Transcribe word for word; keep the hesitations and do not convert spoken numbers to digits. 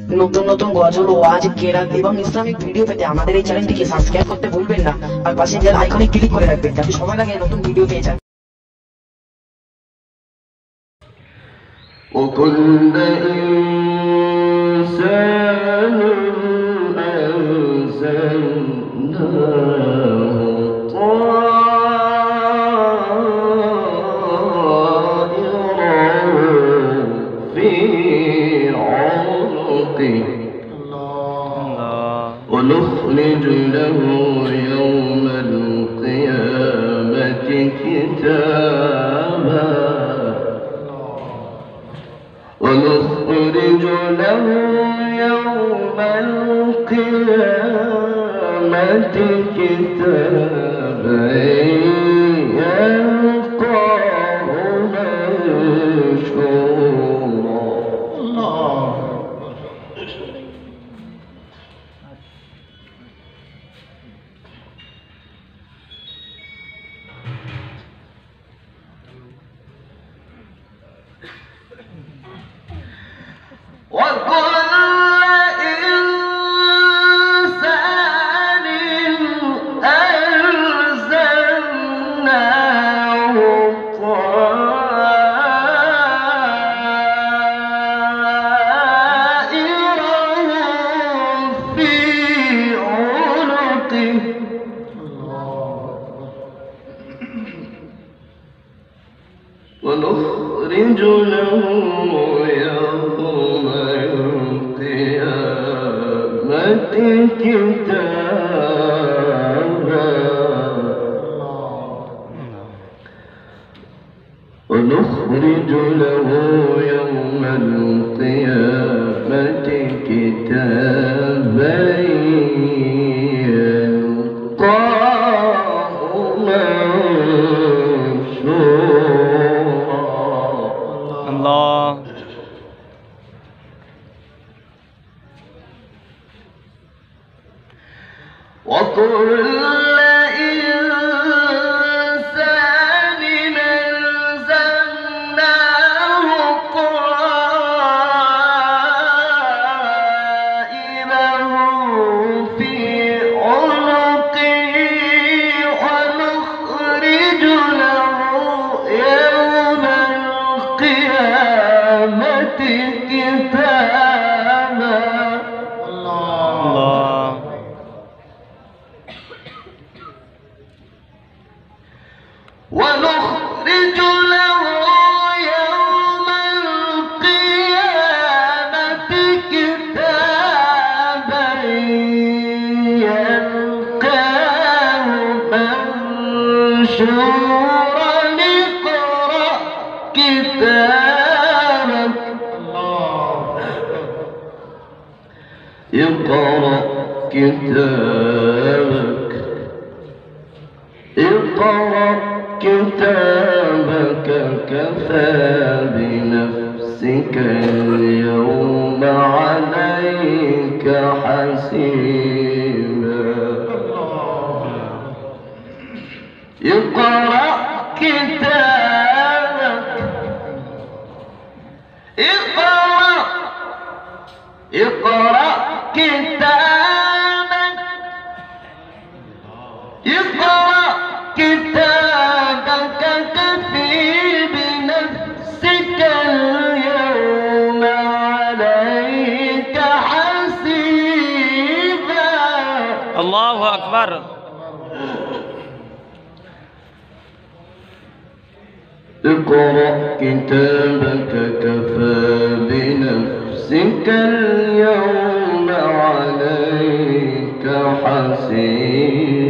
নতুন নতুন গজল, ওয়াজ, কেরাত এবং ইসলামিক ভিডিও পেতে আমাদের এই চ্যানেলটিকে সাবস্ক্রাইব করতে ভুলবেন না আর পাশে বেল আইকনে ক্লিক করে রাখবেন যাতে সবার আগে নতুন ভিডিও পেয়ে যান। وكل إنسان ألزمناه طائره في عنقه ونخرج له يوم القيامة كتابا ونخرج له يوم القيامة كتابا يلقاه منشورا. الله وكل إنسان ألزمناه طائره في عنقه ونخرج له يوم القيامة كتابا ونخرج له يوم القيامة كتابا يلقاه منشورا. الله وكل إنسان ألزمناه طائره في عنقه ونخرج له يوم القيامة كتابا. الله ونخرج له يوم القيامة كتابا يلقاه منشورا اقرأ كتابك اقرأ كتابك اقرأ كتابك كفى بنفسك اليوم عليك حسيبا. اقرأ كتابك اقرأ اقرأ كتابك اقرأ كتابك كفى بنفسك اليوم عليك حسيبا. الله أكبر. اقرأ كتابك كفى بنفسك اليوم عليك حسيبا.